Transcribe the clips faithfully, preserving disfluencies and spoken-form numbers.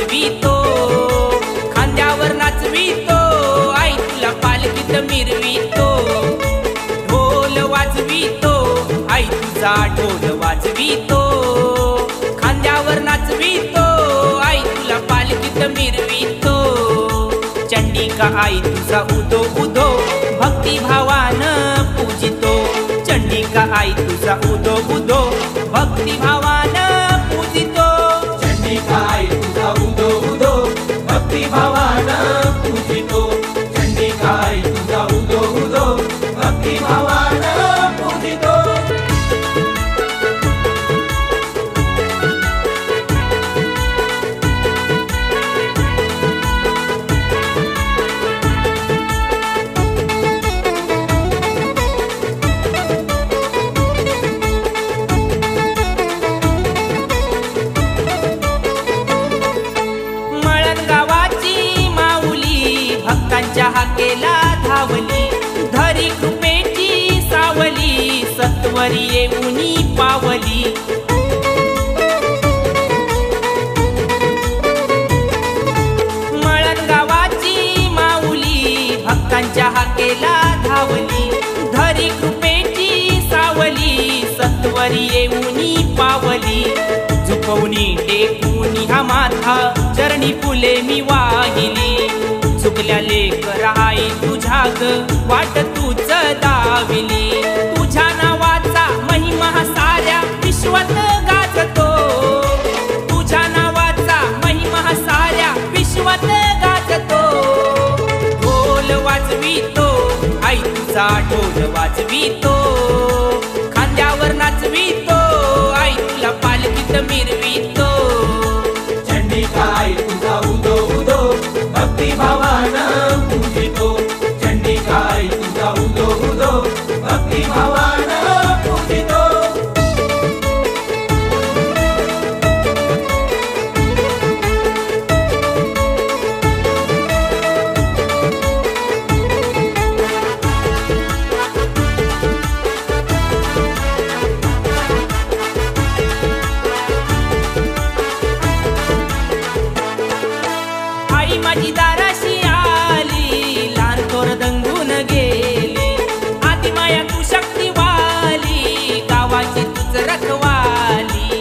वाजवितो, खांद्यावर नाचवितो, आई तुला पालखीत मिरवितो। ढोल वाजवितो, आई तुझा ढोल वाजवितो, खांद्यावर नाचवितो, आई तुला पालखीत मिरवितो। चंडिका आई तुझा उदो उदो भक्ती भावानं पूजितो, चंडिका आई तुझा उदो उदो भक्ती भावानं पूजितो। चंडिका आई तुझा उदो उदो भक्ती भावानं पूजितो, चंडिका आई तुझा उदो उदो भक्ती भावानं पूजितो। भक्तांच्या हाकेला धावली, धरी कृपेची सावली, सत्वरी येऊनी पावली। मळण गावाची माऊली भक्तांच्या हाकेला धावली, धरी कृपेची सावली, सत्वरी येऊनी पावली। झुकवणी टेकूनी हा माथा, चरणी फुले मी वाहिली, चुकल्या लेकर आई तुझ्या ग वाट तूच दाविली। तुझ्या नावाचा महिमा साऱ्या विश्वात गाजतो, तुझ्या नावाचा महिमा साऱ्या विश्वात गाजतो। ढोल वाजवितो, आई तुझा ढोल वाजवितो, खांद्यावर नाचवितो, आई तुला पालखीत मिरवितो। चंडिका आई तुझा उदो उदो भक्ती भावानं पूजितो, चंडिका आई तुझा उदो उदो भक्ती भावानं पूजितो। आई माझी दाराशी आली, लहान थोर दंगून गेली, आती माया तू शक्तिवाली, गावाची तुझ रखवाली।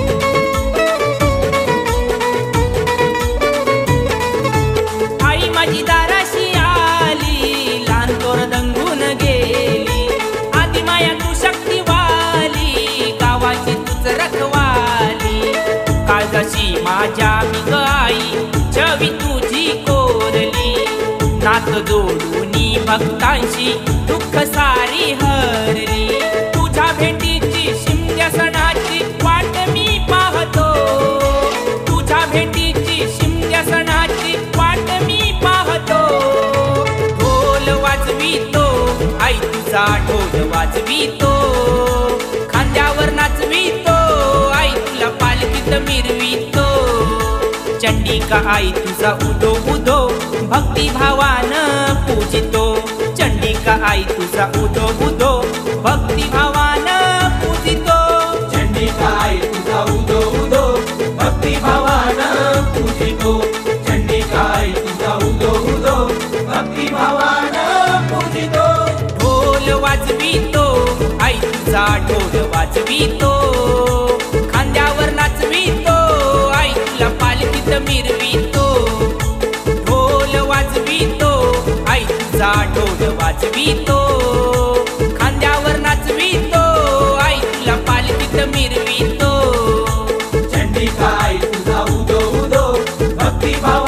आई माझी दाराशी आली, लहान थोर दंगून गेली, आती माया तू शक्तिवाली, गावाची तुझ रखवाली। काळजाशी माझ्या मी ग आई छवी तुझी कोरली, नात जोडूनी भक्तांशी दुःख सारी हरली। तुझ्या भेटीची शिमग्या सणाची वाट मी पाहतो, तुझ्या भेटीची शिमग्या सणाची वाट मी पाहतो। ढोल वाजवितो, आई तुझा ढोल वाजवितो, खांद्यावर नाचवितो, आई तुला पालखीत मिरवितो। चंडिका आई तुझा उदो उदो भक्ती भावानं पूजितो, चंडिका आई तुझा उदो उदो भक्ती भावानं पूजितो। चंडिका आई तुझा उदो उदो भक्ती भावानं पूजितो, चंडिका आई तुझा उदो उदो भक्ती भावानं पूजितो। ढोल वाजवितो, आई तुझा ढोल वाजवितो, खांद्यावर नाचवितो, आई तुला पालखीत मिरवितो। ढोल वाजवितो, आई तुझा ढोल वाजवितो, खांद्यावर नाचवितो, आई तुला पालखीत मिरवितो। चंडिका आई तुझा उदो उदो भक्ती भाव